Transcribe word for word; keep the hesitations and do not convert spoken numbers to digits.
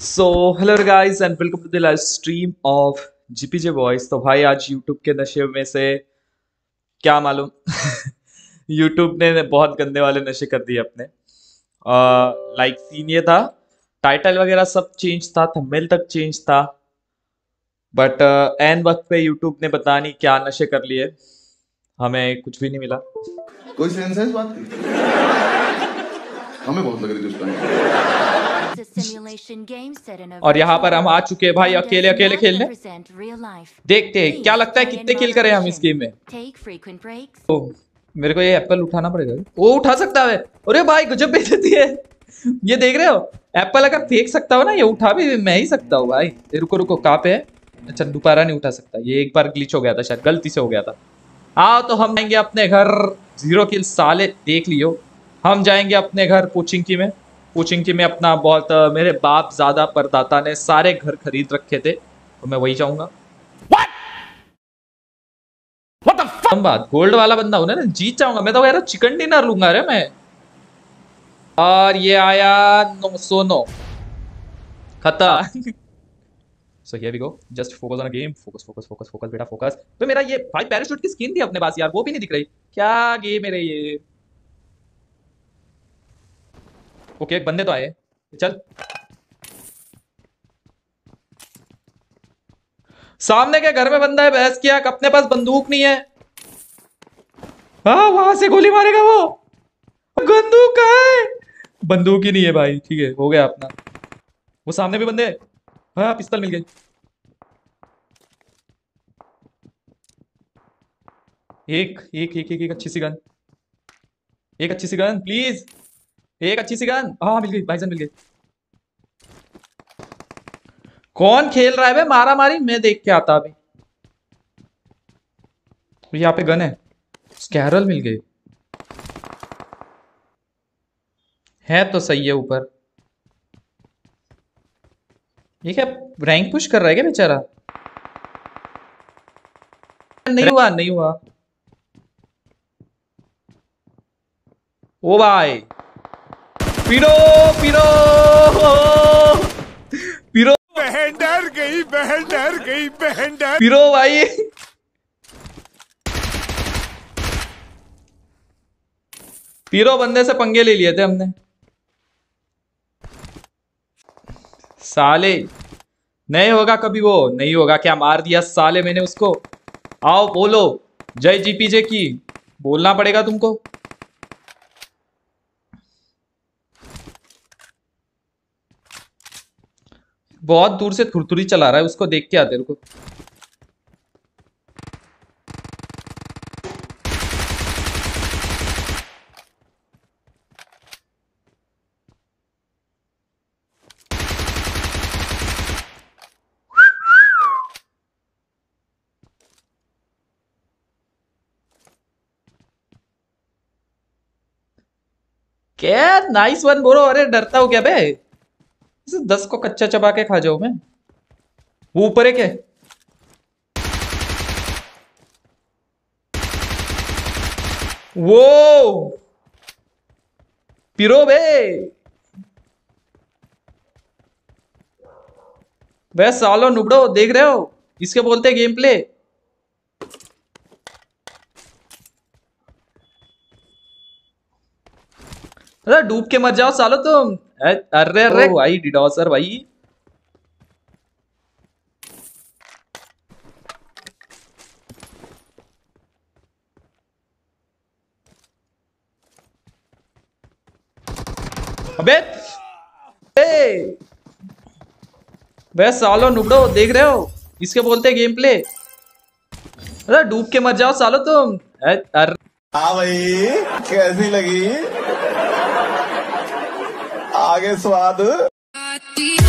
So hello guys and welcome to the live stream of GPJ boys. तो भाई आज YouTube के नशे में से क्या मालूम यूट्यूब ने बहुत गंदे वाले नशे कर दिए अपने। लाइक सीन ये था, टाइटल वगैरह सब चेंज था, थंबनेल तक चेंज था, बट एन वक्त पे यूट्यूब ने पता नहीं क्या नशे कर लिए, हमें कुछ भी नहीं मिला। कोई सेंस है इस बात की? हमें बहुत लग रही थी और यहाँ पर हम आ चुके हैं भाई अकेले अकेले खेलने। देखते हैं क्या लगता है कितने किल करें हम इस गेम में। तो मेरे को ये एप्पल उठाना पड़ेगा। वो उठा सकता है? अरे भाई गजब बेइज्जती है। ये देख रहे हो, एप्पल अगर फेंक सकता हो ना, ये उठा भी मैं ही सकता हूँ भाई। रुको रुको, कहाँ पे है? अच्छा दोबारा नहीं उठा सकता, ये एक बार ग्लिच हो गया था, शायद गलती से हो गया था। हाँ तो हम जाएंगे अपने घर। जीरो किल साले देख लियो। हम जाएंगे अपने घर पोचिंकी में। पोचिंकी में अपना बहुत मेरे बाप ज्यादा परदाता ने सारे घर खरीद रखे थे, तो मैं वही जाऊंगा। हम बात गोल्ड वाला बंदा हूं ना, जीत जाऊंगा मैं तो यार। चिकन डिनर लूंगा रे मैं। और ये आया नो सोनो खत्म। So here we go, just focus on a game. Focus focus focus focus बेटा फोकस। तो मेरा ये भाई पैराशूट की स्किन थी अपने पास यार, वो भी नहीं दिख रही। क्या गेम है रे ये। ओके बंदे तो आए, चल। सामने के घर में बंदा है, बहस किया। अपने पास बंदूक नहीं है। हाँ वहां से गोली मारेगा वो। बंदूक कहाँ है? बंदूक ही नहीं है भाई। ठीक है हो गया अपना। वो सामने भी बंदे। हाँ पिस्तल मिल गई। एक एक एक एक, एक अच्छी सी गन। एक अच्छी सी गन प्लीज। एक अच्छी सी गन। हाँ मिल गई, भाईजान मिल गई। कौन खेल रहा है बे मारा मारी? मैं देख के आता अभी। यहाँ पे गन है। स्कैरल मिल गई है तो सही है ऊपर। ये क्या रैंक पुश कर रहा है क्या बेचारा? नहीं हुआ नहीं हुआ। ओ भाई पीरो पीरो पीरो। बहन डर गई, बहन डर गई, बहन डर। पीरो भाई पीरो बंदे से पंगे ले लिए थे हमने साले। नहीं होगा कभी, वो नहीं होगा। क्या मार दिया साले मैंने उसको। आओ बोलो जय जीपीजे की, बोलना पड़ेगा तुमको। बहुत दूर से थुरथुरी चला रहा है, उसको देख के आते रुको। क्या नाइस वन बोलो। अरे डरता हूँ क्या बे? दस को कच्चा चबा के खा जाऊं मैं। वो ऊपर है क्या? वो पिरो बे। बे सालो नुबड़ो, देख रहे हो? इसके बोलते हैं गेम प्ले। अरे डूब के मर जाओ सालो तुम। अरे अरे भाई डिडोसर भाई। अबे बे सालो नुबड़ो, देख रहे हो? इसके बोलते हैं गेम प्ले। अरे डूब के मर जाओ सालो तुम। अरे हाँ भाई कैसी लगी? आगे स्वाद